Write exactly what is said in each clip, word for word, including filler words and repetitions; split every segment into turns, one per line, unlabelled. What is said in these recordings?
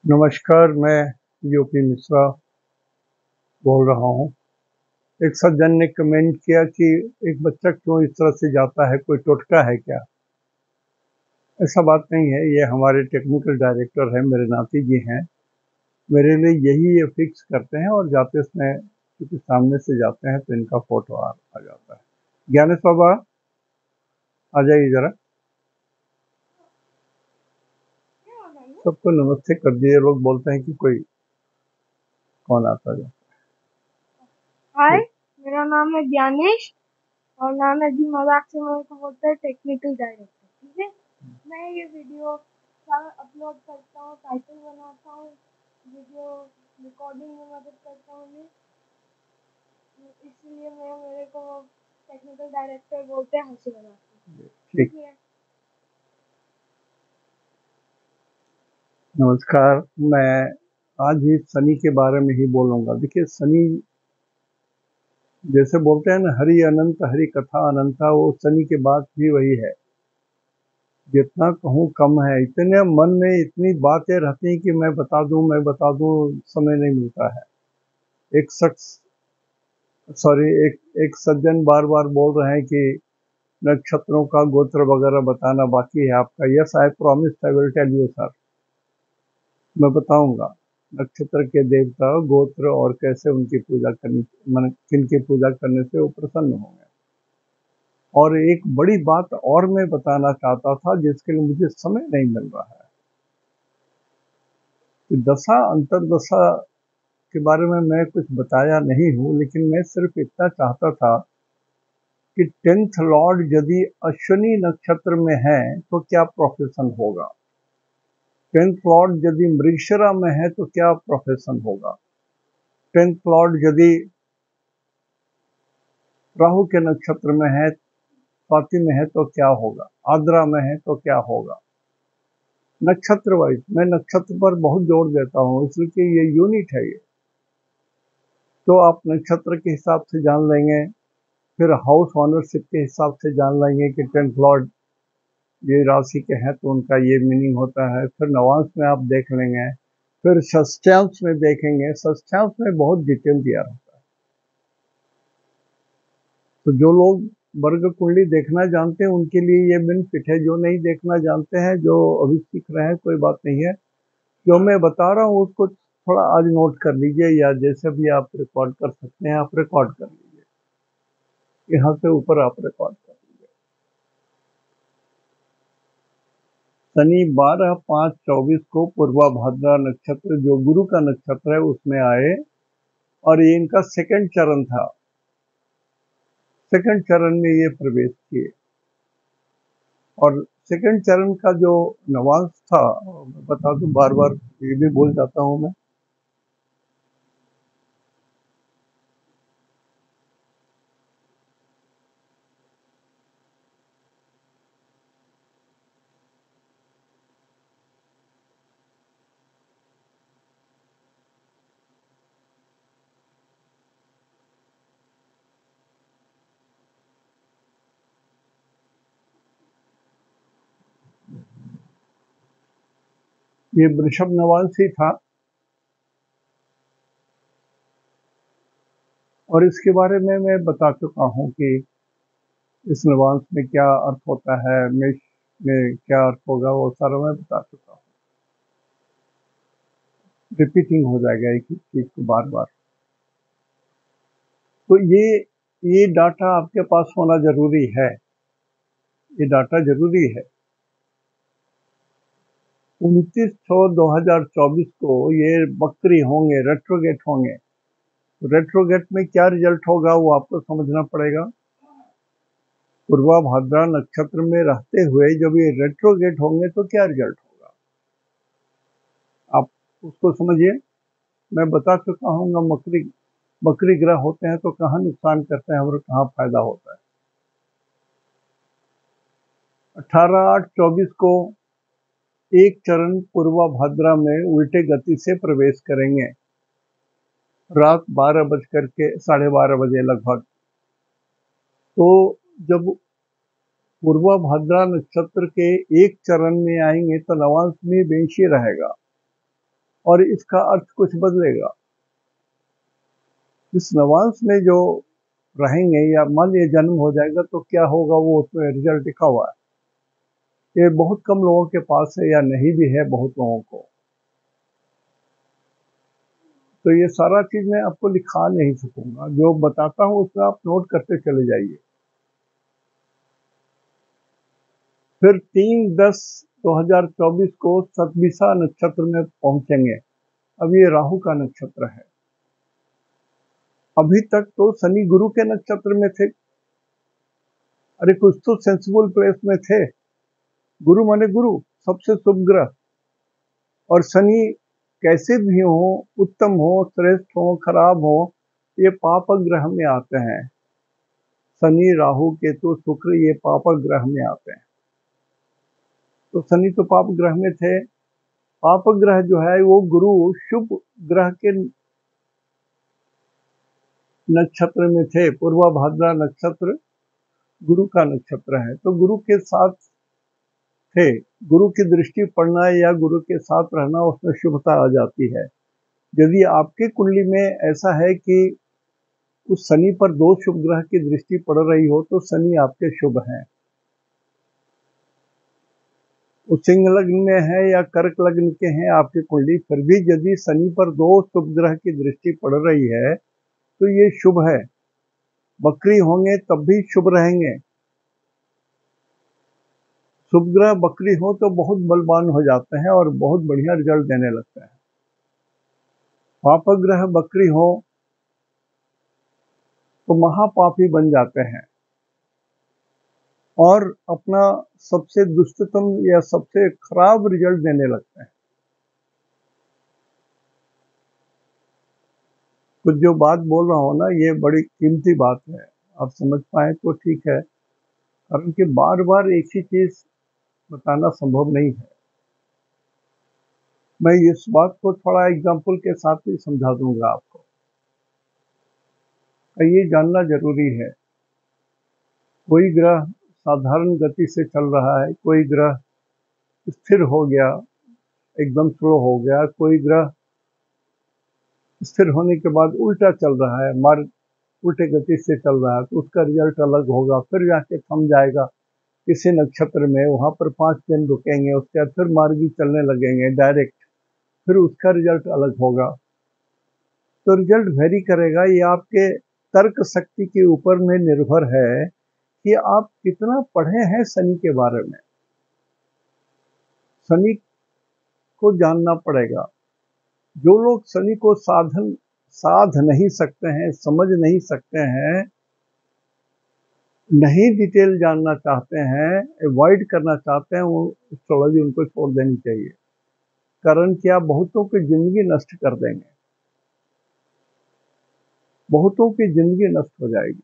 नमस्कार, मैं यूपी मिश्रा बोल रहा हूँ। एक सज्जन ने कमेंट किया कि एक बच्चा क्यों इस तरह से जाता है, कोई टोटका है क्या? ऐसा बात नहीं है, ये हमारे टेक्निकल डायरेक्टर हैं, मेरे नाती जी हैं। मेरे लिए यही ये फिक्स करते हैं और जाते समय क्योंकि सामने से जाते हैं तो इनका फोटो आ, आ जाता है। ज्ञानेश बाबा आ जाइए जरा, सबको नमस्ते कर दिए। लोग बोलते हैं कि कोई कौन आता जाए।
हाय, मेरा नाम है ज्ञानेश और नाम है जी मजाक से मेरे को बोलते हैं टेक्निकल डायरेक्टर। ठीक है, मैं ये वीडियो अपलोड करता हूँ, टाइटल बनाता हूँ, वीडियो रिकॉर्डिंग में मदद करता हूँ मैं, इसलिए मैं मेरे को टेक्निकल डायरेक्टर बोलते हैं हंसी मजाक।
ठीक, नमस्कार। मैं आज ही सनी के बारे में ही बोलूँगा। देखिए, सनी जैसे बोलते हैं ना, हरि अनंत हरि कथा अनंता, वो सनी के बाद भी वही है। जितना कहूँ कम है। इतने मन में इतनी बातें रहती हैं कि मैं बता दूं मैं बता दूं समय नहीं मिलता है। एक शख्स सॉरी एक एक सज्जन बार बार बोल रहे हैं कि नक्षत्रों का गोत्र वगैरह बताना बाकी है आपका। Yes, I promise I will tell you sir. मैं बताऊंगा नक्षत्र के देवता, गोत्र और कैसे उनकी पूजा करनी, मन किन की पूजा करने से वो प्रसन्न होंगे। और एक बड़ी बात और मैं बताना चाहता था जिसके लिए मुझे समय नहीं मिल रहा है कि दशा अंतरदशा के बारे में मैं कुछ बताया नहीं हूं, लेकिन मैं सिर्फ इतना चाहता था कि टेंथ लॉर्ड यदि अश्विनी नक्षत्र में है तो क्या प्रोफेशन होगा, टेंथ लॉर्ड यदि मृगशिरा में है तो क्या प्रोफेशन होगा, टेंथ लॉर्ड यदि राहु के नक्षत्र में है, स्वाति में है तो क्या होगा, आद्रा में है तो क्या होगा। नक्षत्र वाइज मैं नक्षत्र पर बहुत जोर देता हूँ, इसलिए ये यूनिट है। ये तो आप नक्षत्र के हिसाब से जान लेंगे, फिर हाउस ऑनरशिप के हिसाब से जान लेंगे कि टेंथ लॉर्ड ये राशि के हैं तो उनका ये मीनिंग होता है। फिर नवांश में आप देख लेंगे, फिर षष्ठ्यांश में देखेंगे। षष्ठ्यांश में बहुत डिटेल दिया रहता है। तो जो लोग वर्ग कुंडली देखना जानते हैं उनके लिए ये बेनिफिट है। जो नहीं देखना जानते हैं, जो अभी सीख रहे हैं, कोई बात नहीं है। जो मैं बता रहा हूँ उसको थोड़ा आज नोट कर लीजिए, या जैसे भी आप रिकॉर्ड कर सकते हैं आप रिकॉर्ड कर लीजिए। यहाँ से ऊपर आप रिकॉर्ड कर लीजिए। शनि बारह पाँच चौबीस को पूर्वा भाद्रा नक्षत्र, जो गुरु का नक्षत्र है, उसमें आए और ये इनका सेकंड चरण था। सेकंड चरण में ये प्रवेश किए और सेकंड चरण का जो नवांश था, बता दूं, बार बार ये भी भूल जाता हूं मैं। ये वृषभ नवांश ही था और इसके बारे में मैं बता चुका हूं कि इस नवांश में क्या अर्थ होता है, मेष में क्या अर्थ होगा, वो सारा मैं बता चुका हूँ। रिपीटिंग हो जाएगा एक ही चीज को बार बार। तो ये ये डाटा आपके पास होना जरूरी है। ये डाटा जरूरी है। उनतीस छः दो हजार चौबीस को ये बकरी होंगे, रेट्रोगेट होंगे। रेट्रोगेट में क्या रिजल्ट होगा वो आपको समझना पड़ेगा। पूर्वा भाद्रा नक्षत्र में रहते हुए जब ये रेट्रोगेट होंगे तो क्या रिजल्ट होगा, आप उसको समझिए। मैं बता चुका हूँ मकरी बकरी ग्रह होते हैं तो कहाँ नुकसान करते हैं और कहाँ फायदा होता है। अठारह आठ चौबीस को एक चरण पूर्वा भाद्रा में उल्टे गति से प्रवेश करेंगे, रात बारह बज करके साढ़े बारह बजे लगभग। तो जब पूर्वा भाद्रा नक्षत्र के एक चरण में आएंगे तो नवांश में बेंशी रहेगा। और इसका अर्थ कुछ बदलेगा। इस नवांश में जो रहेंगे या मान लीजिए जन्म हो जाएगा तो क्या होगा, वो उसमें रिजल्ट लिखा हुआ है। ये बहुत कम लोगों के पास है या नहीं भी है बहुत लोगों को। तो ये सारा चीज मैं आपको लिखा नहीं सकूंगा, जो बताता हूँ उसमें आप नोट करते चले जाइए। फिर तीन दस दो हजार चौबीस को सतभिषा नक्षत्र में पहुंचेंगे। अब ये राहु का नक्षत्र है। अभी तक तो शनि गुरु के नक्षत्र में थे। अरे कुछ तो सेंसिबल प्लेस में थे। गुरु माने गुरु, सबसे शुभ ग्रह। और शनि कैसे भी हो, उत्तम हो, श्रेष्ठ हो, खराब हो, ये पाप ग्रह में आते हैं। शनि, राहु, केतु, शुक्र ये पाप ग्रह में आते हैं। तो शनि तो पाप ग्रह में थे। पाप ग्रह जो है वो गुरु शुभ ग्रह के नक्षत्र में थे। पूर्वा भाद्रा नक्षत्र गुरु का नक्षत्र है, तो गुरु के साथ थे। गुरु की दृष्टि पड़ना या गुरु के साथ रहना, उसमें शुभता आ जाती है। यदि आपकी कुंडली में ऐसा है कि उस शनि पर दो शुभ ग्रह की दृष्टि पड़ रही हो तो शनि आपके शुभ हैं। वो सिंह लग्न में है या कर्क लग्न के हैं आपकी कुंडली, फिर भी यदि शनि पर दो शुभ ग्रह की दृष्टि पड़ रही है तो ये शुभ है। बकरी होंगे तब भी शुभ रहेंगे। शुभ ग्रह बकरी हो तो बहुत बलवान हो जाते हैं और बहुत बढ़िया रिजल्ट देने लगते हैं। पाप ग्रह बकरी हो तो महापापी बन जाते हैं और अपना सबसे दुष्टतम या सबसे खराब रिजल्ट देने लगते हैं। कुछ जो बात बोल रहा हूँ ना, ये बड़ी कीमती बात है, आप समझ पाए तो ठीक है, कारण कि बार बार एक ही चीज बताना संभव नहीं है। मैं इस बात को थोड़ा एग्जाम्पल के साथ भी समझा दूंगा आपको। ये जानना जरूरी है। कोई ग्रह साधारण गति से चल रहा है, कोई ग्रह स्थिर हो गया, एकदम स्लो हो गया, कोई ग्रह स्थिर होने के बाद उल्टा चल रहा है, मार्ग उल्टे गति से चल रहा है, तो उसका रिजल्ट अलग होगा। फिर जाके थम जाएगा किसी नक्षत्र में, वहां पर पांच दिन रुकेंगे, उसके बाद फिर मार्गी चलने लगेंगे डायरेक्ट, फिर उसका रिजल्ट अलग होगा। तो रिजल्ट वेरी करेगा। ये आपके तर्क शक्ति के ऊपर में निर्भर है कि आप कितना पढ़े हैं शनि के बारे में। शनि को जानना पड़ेगा। जो लोग शनि को साधन साध नहीं सकते हैं, समझ नहीं सकते हैं, नहीं डिटेल जानना चाहते हैं, अवॉइड करना चाहते हैं, वो एस्ट्रोलॉजी उनको छोड़ देनी चाहिए। कारण क्या, बहुतों की जिंदगी नष्ट कर देंगे, बहुतों की जिंदगी नष्ट हो जाएगी।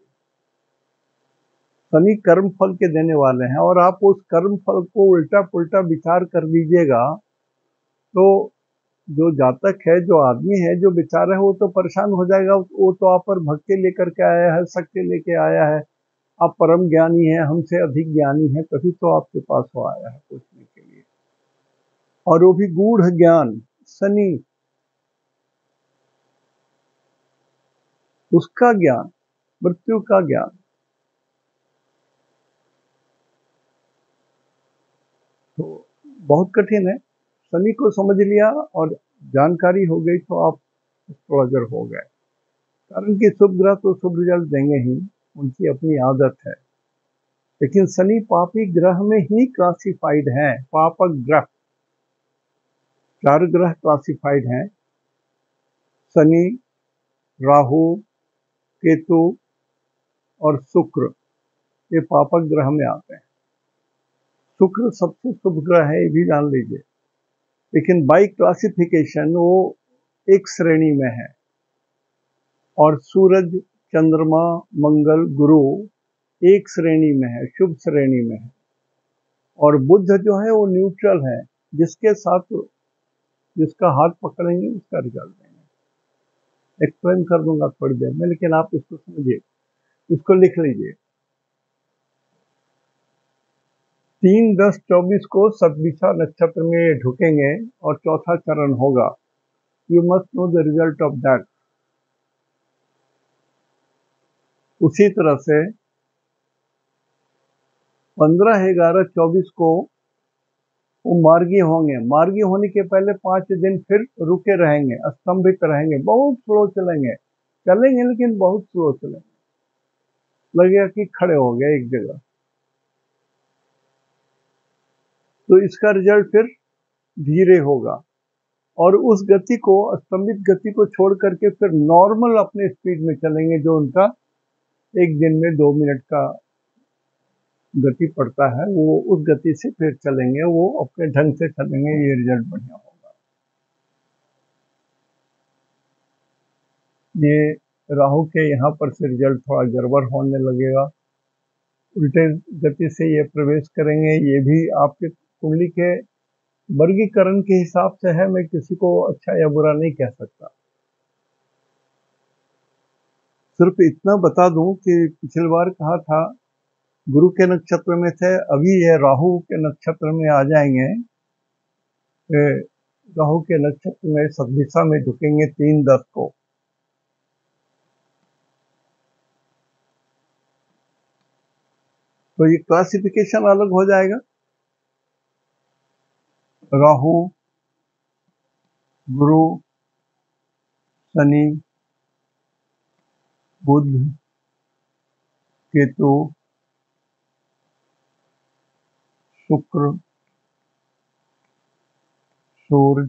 शनि कर्म फल के देने वाले हैं और आप उस कर्म फल को उल्टा पुल्टा विचार कर लीजिएगा तो जो जातक है, जो आदमी है, जो विचार है, वो तो परेशान हो जाएगा। वो तो आप पर भक्ति लेकर के आया है, शक्ति लेके आया है, आप परम ज्ञानी हैं, हमसे अधिक ज्ञानी हैं, तभी तो आपके पास वो आया है पूछने के लिए। और वो भी गूढ़ ज्ञान, शनि उसका ज्ञान, मृत्यु का ज्ञान। तो बहुत कठिन है। शनि को समझ लिया और जानकारी हो गई तो आप एस्ट्रोलॉजर हो गए। कारण कि शुभ ग्रह तो शुभ रिजल्ट देंगे ही, उनकी अपनी आदत है। लेकिन शनि पापी ग्रह में ही क्लासिफाइड है। पापक ग्रह, चार ग्रह क्लासिफाइड हैं, शनि, राहु, केतु और शुक्र, ये पापक ग्रह में आते हैं। शुक्र सबसे शुभ ग्रह है, ये भी जान लीजिए, लेकिन बाई क्लासिफिकेशन वो एक श्रेणी में है। और सूरज, चंद्रमा, मंगल, गुरु एक श्रेणी में है, शुभ श्रेणी में है। और बुध जो है वो न्यूट्रल है, जिसके साथ जिसका हाथ पकड़ेंगे उसका रिजल्ट देंगे। एक्सप्लेन कर दूंगा थोड़ी देर में, लेकिन आप इसको समझिए, इसको लिख लीजिए। तीन दस चौबीस को सतभिषा नक्षत्र में ढुकेंगे और चौथा चरण होगा। You must know the result of that. उसी तरह से पंद्रह ग्यारह चौबीस को वो मार्गी होंगे। मार्गी होने के पहले पांच दिन फिर रुके रहेंगे, स्तंभित रहेंगे, बहुत स्लो चलेंगे चलेंगे लेकिन बहुत स्लो चलेंगे, लगेगा कि खड़े हो गए एक जगह। तो इसका रिजल्ट फिर धीरे होगा और उस गति को, स्तंभित गति को छोड़ करके फिर नॉर्मल अपने स्पीड में चलेंगे, जो उनका एक दिन में दो मिनट का गति पड़ता है, वो उस गति से फिर चलेंगे, वो अपने ढंग से चलेंगे, ये रिजल्ट बढ़िया होगा। ये राहु के यहाँ पर से रिजल्ट थोड़ा गड़बड़ होने लगेगा, उल्टे गति से ये प्रवेश करेंगे। ये भी आपके कुंडली के वर्गीकरण के हिसाब से है, मैं किसी को अच्छा या बुरा नहीं कह सकता। सिर्फ इतना बता दूं कि पिछली बार कहा था गुरु के नक्षत्र में थे, अभी ये राहु के नक्षत्र में आ जाएंगे। राहु के नक्षत्र में सदिशा में ढुकेंगे तीन दस को। तो ये क्लासिफिकेशन अलग हो जाएगा। राहु, गुरु, शनि, बुध, केतु, शुक्र, सूर्य,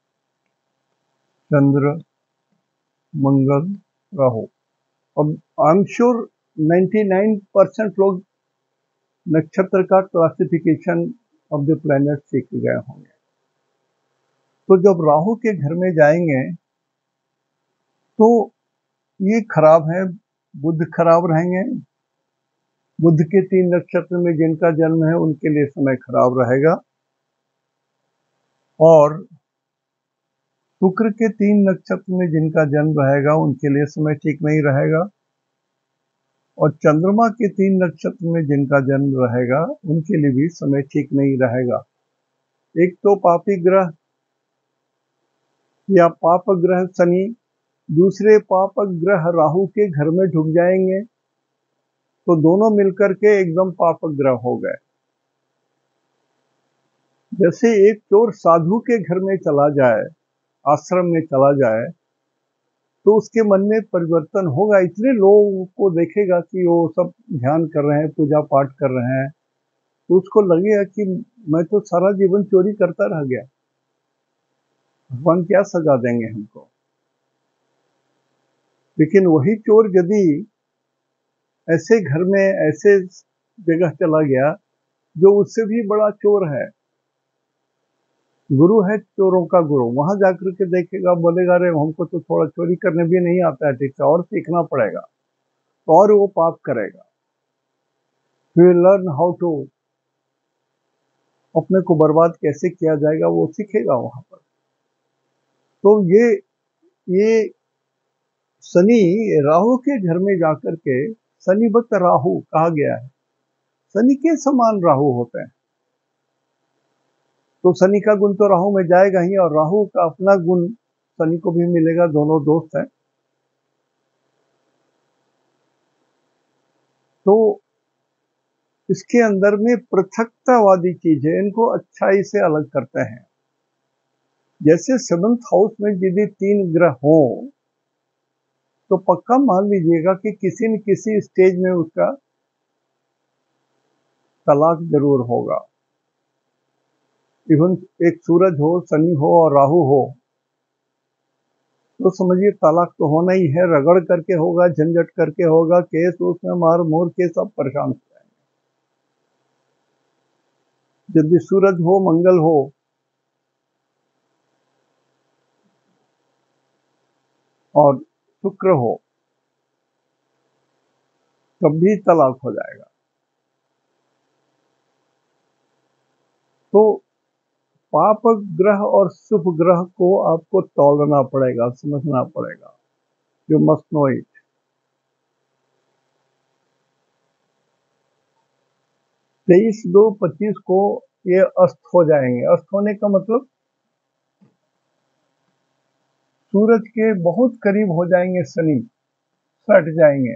चंद्र, मंगल, राहु। अब आई एम श्योर निन्यानवे परसेंट लोग नक्षत्र का क्लासिफिकेशन ऑफ द प्लैनेट सीख गए होंगे। तो जब राहु के घर में जाएंगे तो ये खराब है, बुध खराब रहेंगे। बुध के तीन नक्षत्र में जिनका जन्म है उनके लिए समय खराब रहेगा, और शुक्र के तीन नक्षत्र में जिनका जन्म रहेगा उनके लिए समय ठीक नहीं रहेगा, और चंद्रमा के तीन नक्षत्र में जिनका जन्म रहेगा उनके लिए भी समय ठीक नहीं रहेगा। एक तो पापी ग्रह या पाप ग्रह शनि, दूसरे पाप ग्रह राहु के घर में ढुक जाएंगे, तो दोनों मिलकर के एकदम पाप ग्रह हो गए। जैसे एक चोर साधु के घर में चला जाए, आश्रम में चला जाए, तो उसके मन में परिवर्तन होगा। इतने लोगों को देखेगा कि वो सब ध्यान कर रहे हैं, पूजा पाठ कर रहे हैं, तो उसको लगेगा कि मैं तो सारा जीवन चोरी करता रह गया, भगवान क्या सजा देंगे हमको। लेकिन वही चोर यदि ऐसे घर में, ऐसे जगह चला गया जो उससे भी बड़ा चोर है, गुरु है चोरों का गुरु, वहां जाकर के देखेगा, बोलेगा अरे हमको तो थोड़ा चोरी करने भी नहीं आता है ठीक से, और सीखना पड़ेगा, तो और वो पाप करेगा। He will learn how to, अपने को बर्बाद कैसे किया जाएगा वो सीखेगा वहां पर। तो ये ये शनि राहु के घर में जाकर के, शनि भक्त राहु कहा गया है, शनि के समान राहु होते हैं। तो शनि का गुण तो राहु में जाएगा ही, और राहु का अपना गुण शनि को भी मिलेगा, दोनों दोस्त हैं। तो इसके अंदर में पृथकतावादी चीज है, इनको अच्छाई से अलग करते हैं। जैसे सेवंथ हाउस में यदि तीन ग्रह हो तो पक्का मान लीजिएगा कि किसी न किसी स्टेज में उसका तलाक जरूर होगा। इवन एक सूरज हो, शनि हो और राहु हो, तो समझिए तलाक तो होना ही है, रगड़ करके होगा, झंझट करके होगा, केस उसमें मार मोर के सब परेशान हो जाएंगे। यदि सूरज हो, मंगल हो और शुक्र हो तब भी तलाक हो जाएगा। तो पाप ग्रह और शुभ ग्रह को आपको तोलना पड़ेगा, समझना पड़ेगा। You must know it. तेईस दो पच्चीस को ये अस्त हो जाएंगे। अस्त होने का मतलब सूरज के बहुत करीब हो जाएंगे शनि, सट जाएंगे।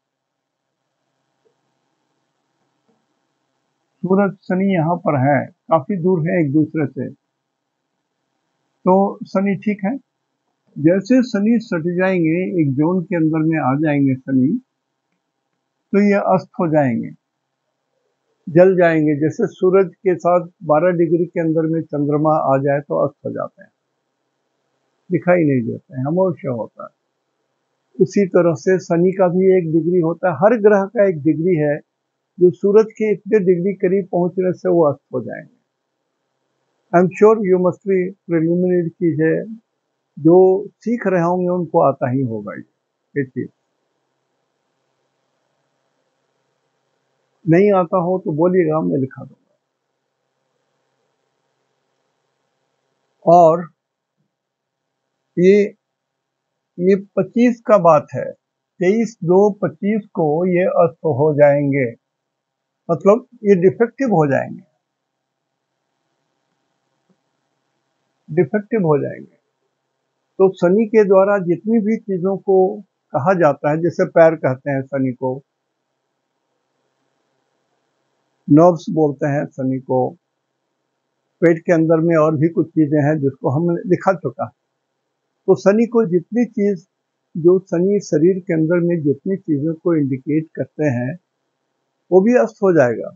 सूरज शनि यहाँ पर है, काफी दूर है एक दूसरे से, तो शनि ठीक है। जैसे शनि सट जाएंगे, एक जोन के अंदर में आ जाएंगे शनि, तो ये अस्त हो जाएंगे, जल जाएंगे। जैसे सूरज के साथ बारह डिग्री के अंदर में चंद्रमा आ जाए तो अस्त हो जाते हैं, दिखाई नहीं देते हैं, खामोश होता है। उसी तरह से शनि का भी एक डिग्री होता है, हर ग्रह का एक डिग्री है, जो सूरज के इतने डिग्री करीब पहुंचने से वो अस्त हो जाएंगे। I am sure you must be preliminary चीज है, जो सीख रहे होंगे उनको आता ही होगा ये चीज। नहीं आता हो तो बोलिएगा, मैं लिखा दूंगा। और ये ये पच्चीस का बात है, तेईस दो पच्चीस को ये अस्त हो जाएंगे, मतलब ये डिफेक्टिव हो जाएंगे, डिफेक्टिव हो जाएंगे। तो शनि के द्वारा जितनी भी चीजों को कहा जाता है, जैसे पैर कहते हैं शनि को, नर्व्स बोलते हैं शनि को, पेट के अंदर में और भी कुछ चीजें हैं जिसको हमने लिखा चुका है। तो शनि को जितनी चीज, जो शनि शरीर के अंदर में जितनी चीजों को इंडिकेट करते हैं, वो भी अस्त हो जाएगा।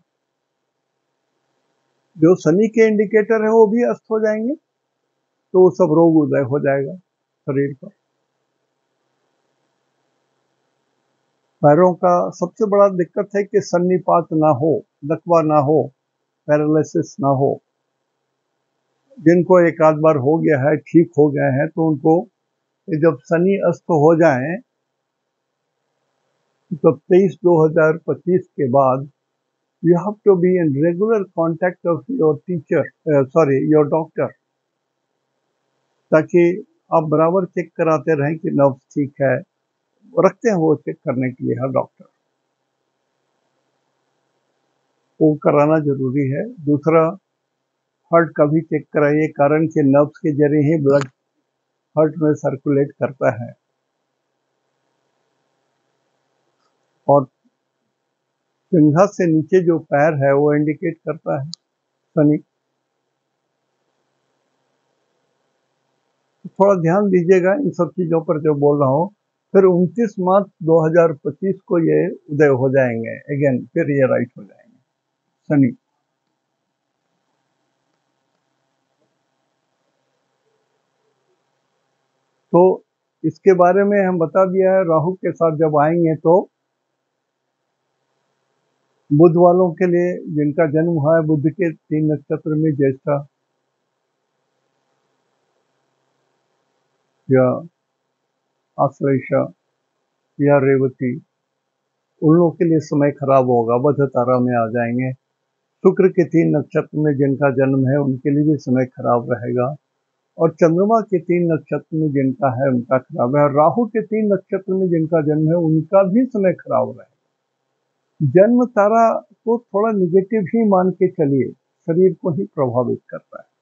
जो शनि के इंडिकेटर है वो भी अस्त हो जाएंगे, तो वो सब रोग उदय हो जाएगा शरीर पर। पैरों का सबसे बड़ा दिक्कत है कि सन्निपात ना हो, लकवा ना हो, पैरालिसिस ना हो। जिनको एक आध बार हो गया है, ठीक हो गए हैं, तो उनको जब शनि अस्त हो जाए, तब तेईस दो हजार पच्चीस के बाद you have to be in regular contact of your teacher, uh, sorry, your doctor, ताकि आप बराबर चेक कराते रहें कि नर्व ठीक है, रखते हैं वो चेक करने के लिए हर डॉक्टर, वो कराना जरूरी है। दूसरा, हार्ट का भी चेक कराइए, कारण कि नर्व्स के जरिए ही ब्लड हार्ट में सर्कुलेट करता है। और जंघा से नीचे जो पैर है वो इंडिकेट करता है शनि। थोड़ा ध्यान दीजिएगा इन सब चीजों पर जो बोल रहा हूँ। फिर उनतीस मार्च दो हजार पच्चीस को ये उदय हो जाएंगे, अगेन फिर ये राइट हो जाएंगे शनि। तो इसके बारे में हम बता दिया है। राहु के साथ जब आएंगे तो बुध वालों के लिए, जिनका जन्म हुआ है बुध के तीन नक्षत्र में, ज्येष्ठा या आश्लेषा या रेवती, उन लोगों के लिए समय खराब होगा, बुध तारा में आ जाएंगे। शुक्र के तीन नक्षत्र में जिनका जन्म है उनके लिए भी समय खराब रहेगा, और चंद्रमा के तीन नक्षत्र में जिनका है उनका खराब है, और राहु के तीन नक्षत्र में जिनका जन्म है उनका भी समय खराब रहेगा। जन्म तारा को थोड़ा निगेटिव ही मान के चलिए, शरीर को ही प्रभावित करता है।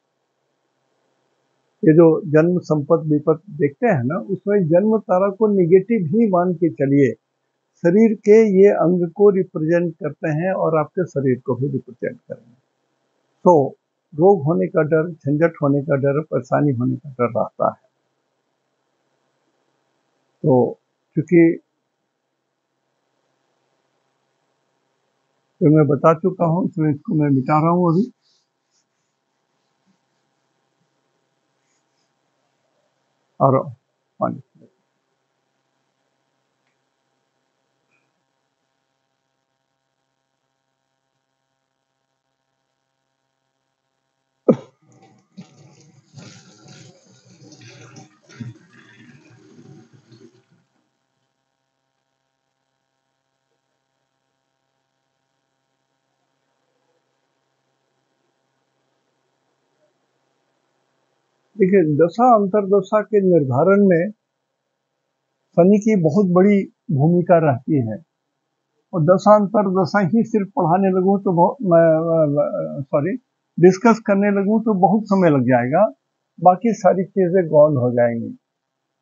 ये जो जन्म संपत विपत देखते हैं ना, उसमें जन्म तारा को निगेटिव ही मान के चलिए। शरीर के ये अंग को रिप्रेजेंट करते हैं और आपके शरीर को भी रिप्रेजेंट करेंगे। तो रोग होने का डर, झंझट होने का डर, परेशानी होने का डर रहता है। तो क्योंकि तो मैं बता चुका हूँ, तो इसको मैं मिटा रहा हूँ अभी। और पानी देखिए, दशा अंतरदशा के निर्धारण में शनि की बहुत बड़ी भूमिका रहती है। और दशा अंतरदशा ही सिर्फ पढ़ाने लगूं तो बहुत, सॉरी डिस्कस करने लगूं तो बहुत समय लग जाएगा, बाकी सारी चीजें गौण हो जाएंगी।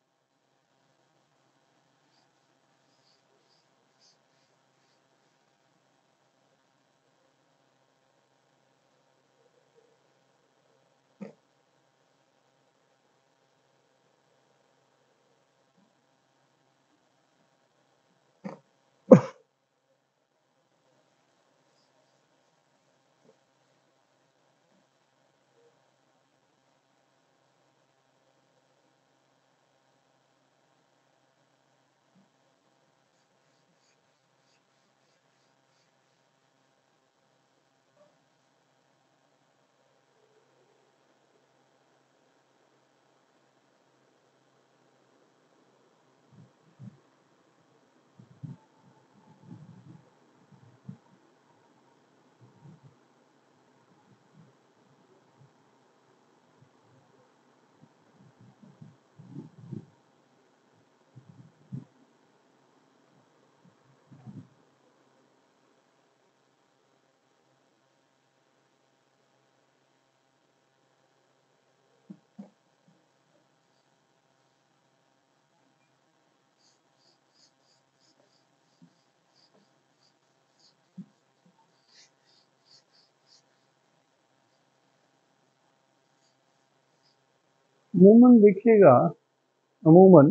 अमूमन देखिएगा, अमूमन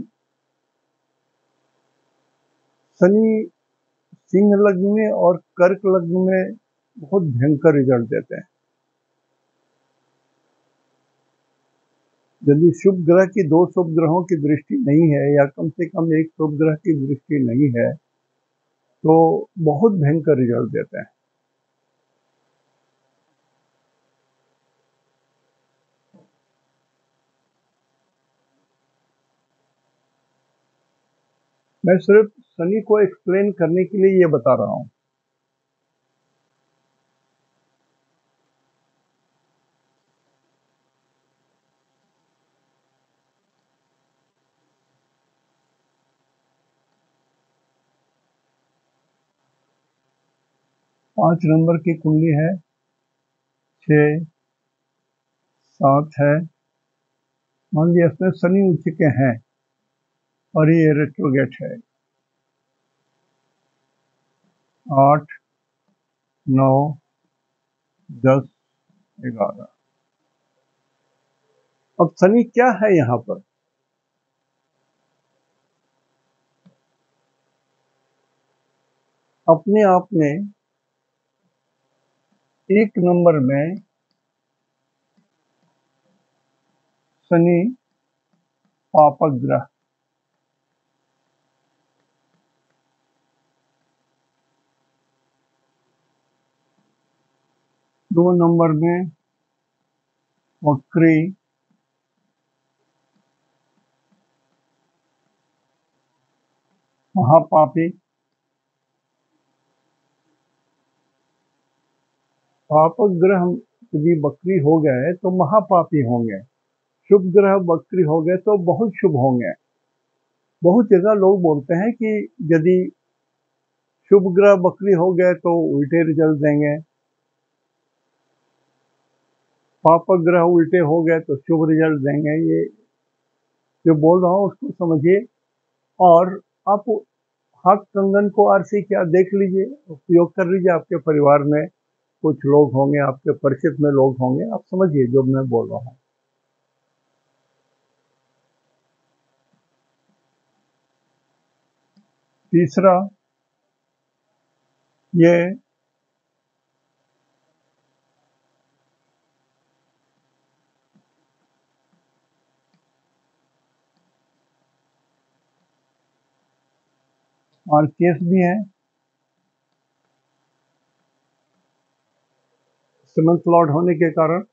शनि सिंह लग्न में और कर्क लग्न में बहुत भयंकर रिजल्ट देते हैं। यदि शुभ ग्रह की दो शुभ ग्रहों की दृष्टि नहीं है या कम से कम एक शुभ ग्रह की दृष्टि नहीं है तो बहुत भयंकर रिजल्ट देते हैं। मैं सिर्फ शनि को एक्सप्लेन करने के लिए ये बता रहा हूं। पांच नंबर की कुंडली है, छः सात है, मान लिया इसमें शनि उच्च के हैं और ये रेट्रोगेट है। आठ, नौ, दस, ग्यारह। अब शनि क्या है यहाँ पर? अपने आप में एक नंबर में शनि पापक ग्रह, दो नंबर में वक्री, महापापी। पापक ग्रह यदि वक्री हो गए तो महापापी होंगे, शुभ ग्रह वक्री हो गए तो बहुत शुभ होंगे। बहुत जगह लोग बोलते हैं कि यदि शुभ ग्रह वक्री हो गए तो उल्टे रिजल्ट देंगे, पापक ग्रह उल्टे हो गए तो शुभ रिजल्ट देंगे। ये जो बोल रहा हूँ उसको समझिए और आप हाथ कंगन को आरसी क्या देख लीजिए, उपयोग कर लीजिए। आपके परिवार में कुछ लोग होंगे, आपके परिचित में लोग होंगे, आप समझिए जो मैं बोल रहा हूँ। तीसरा, ये मार्केस भी है, सेवंथ लॉर्ड होने के कारण।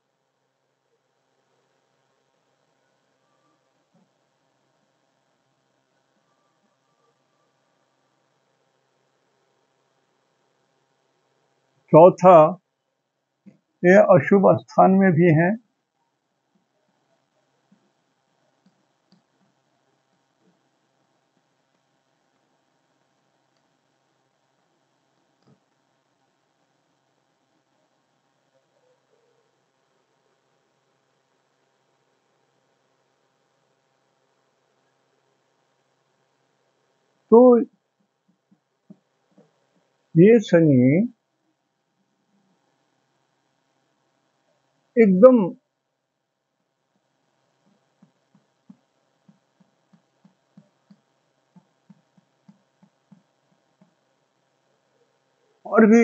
चौथा, ये अशुभ स्थान में भी है। तो ये शनि एकदम और भी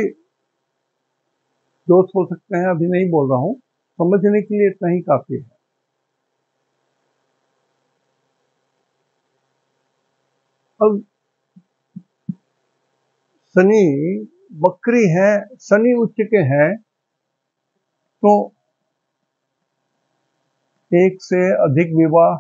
दोस्त हो सकते हैं, अभी नहीं बोल रहा हूँ, समझने के लिए इतना ही काफी है। अब शनि वक्री है, शनि उच्च के हैं तो एक से अधिक विवाह,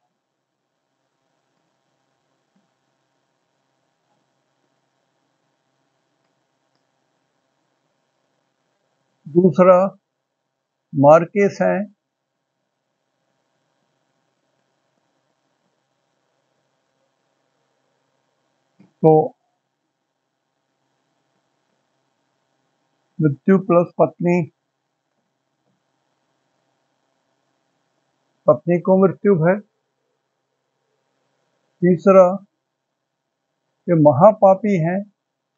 दूसरा मार्केस है, तो मृत्यु प्लस पत्नी, पत्नी को मृत्यु है। तीसरा, ये महापापी है,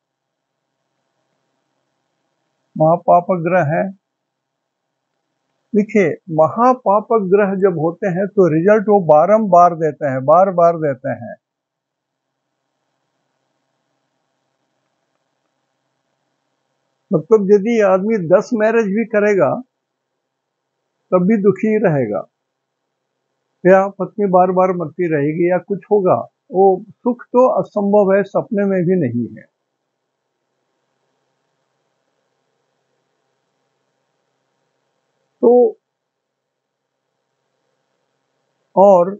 महापाप ग्रह है। देखिए, महापापक ग्रह जब होते हैं तो रिजल्ट वो बारंबार देते हैं, बार बार देते हैं। मतलब यदि आदमी दस मैरिज भी करेगा तब भी दुखी रहेगा, या पत्नी बार बार मरती रहेगी या कुछ होगा, वो सुख तो असंभव है, सपने में भी नहीं है। तो और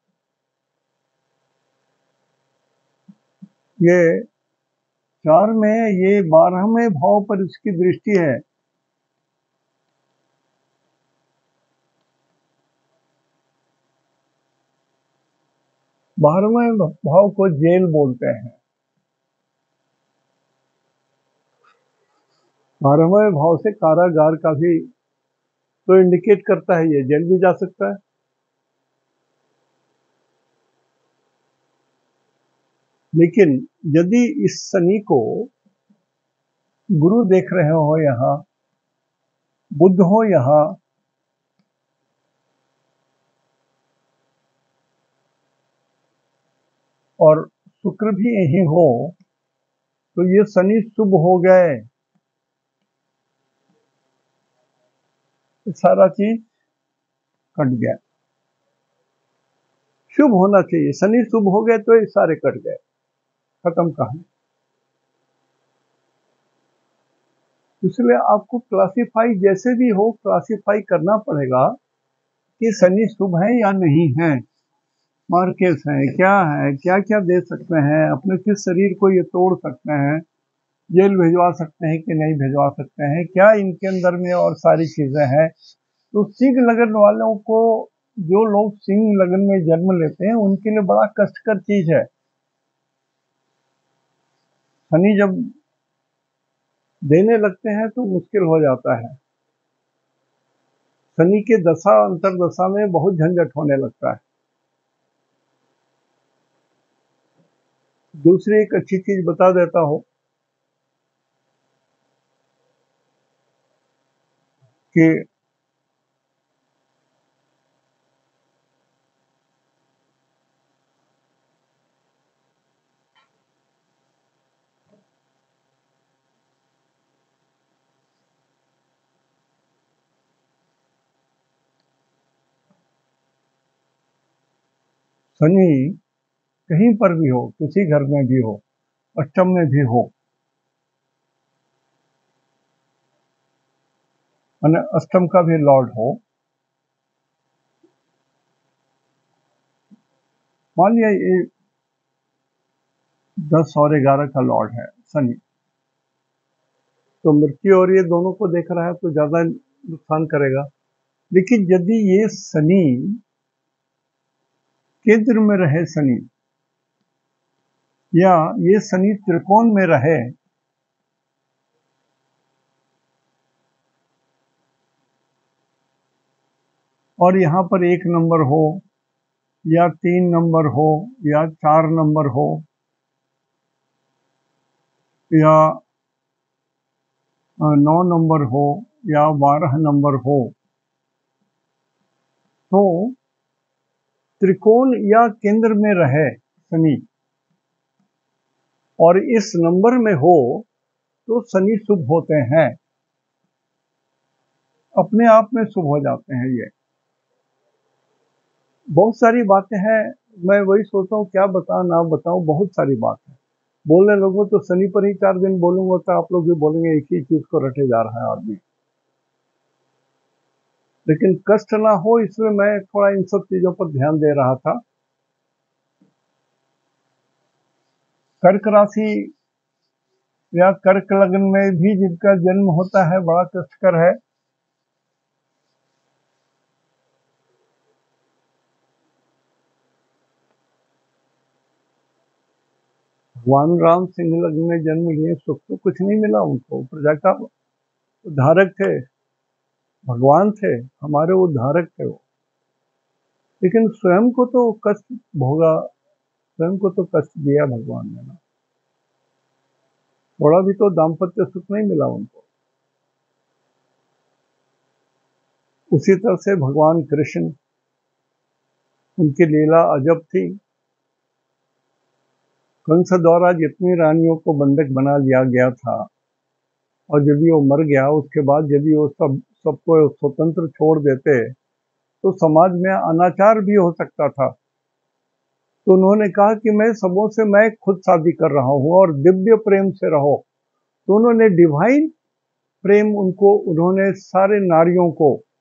ये चार में ये बारहवें भाव पर इसकी दृष्टि है। बारहवें भाव को जेल बोलते हैं। बारहवें भाव से कारागार का भी तो इंडिकेट करता है, ये जेल भी जा सकता है। लेकिन यदि इस शनि को गुरु देख रहे हो, यहाँ बुध हो, यहाँ और शुक्र भी यही हो, तो ये शनि शुभ हो गए, सारा चीज कट गया। शुभ होना चाहिए, शनि शुभ हो गए तो ये सारे कट गए, खत्म कहानी। इसलिए आपको क्लासिफाई जैसे भी हो, क्लासिफाई करना पड़ेगा कि शनि शुभ है या नहीं है, मार्केस है, क्या है, क्या क्या दे सकते हैं, अपने किस शरीर को ये तोड़ सकते हैं, जेल भिजवा सकते हैं कि नहीं भिजवा सकते हैं, क्या इनके अंदर में और सारी चीजें हैं। तो सिंह लगन वालों को, जो लोग सिंह लगन में जन्म लेते हैं, उनके लिए बड़ा कष्टकर चीज है। शनि जब देने लगते हैं तो मुश्किल हो जाता है। शनि के दशा अंतरदशा में बहुत झंझट होने लगता है। दूसरी एक अच्छी चीज बता देता हूं कि शनि कहीं पर भी हो, किसी घर में भी हो, अष्टम में भी हो, माने अष्टम का भी लॉर्ड हो, मान लिया ये दस और ग्यारह का लॉर्ड है शनि, तो मृत्यु और ये दोनों को देख रहा है तो ज्यादा नुकसान करेगा। लेकिन यदि ये शनि केंद्र में रहे, शनि या ये शनि त्रिकोण में रहे, और यहाँ पर एक नंबर हो या तीन नंबर हो या चार नंबर हो या नौ नंबर हो या बारह नंबर हो, तो त्रिकोण या केंद्र में रहे शनि और इस नंबर में हो तो शनि शुभ होते हैं, अपने आप में शुभ हो जाते हैं। ये बहुत सारी बातें हैं, मैं वही सोचता हूँ क्या बताऊं ना बताऊं, बहुत सारी बात है। बोलने लोगों तो शनि पर ही चार दिन बोलूंगा तो आप लोग भी बोलेंगे एक ही चीज को रटे जा रहा है आदमी, लेकिन कष्ट ना हो इसलिए मैं थोड़ा इन सब चीजों पर ध्यान दे रहा था। कर्क राशि या कर्क लग्न में भी जिनका जन्म होता है बड़ा कष्टकर है। भगवान राम सिंह लग्न में जन्म लिए, सुख तो कुछ नहीं मिला उनको, प्रजा का उद्धारक थे, भगवान थे, हमारे उद्धारक थे वो, लेकिन स्वयं को तो कष्ट भोगा, स्वयं को तो कष्ट दिया भगवान ने ना, थोड़ा भी तो दाम्पत्य सुख नहीं मिला उनको। उसी तरह से भगवान कृष्ण, उनकी लीला अजब थी। कंस द्वारा जितनी रानियों को बंधक बना लिया गया था, और यदि वो मर गया उसके बाद यदि वो सब सबको स्वतंत्र छोड़ देते तो समाज में अनाचार भी हो सकता था। तो उन्होंने कहा कि मैं सबों से मैं खुद शादी कर रहा हूँ और दिव्य प्रेम से रहो। तो उन्होंने डिवाइन प्रेम, उनको उन्होंने सारे नारियों को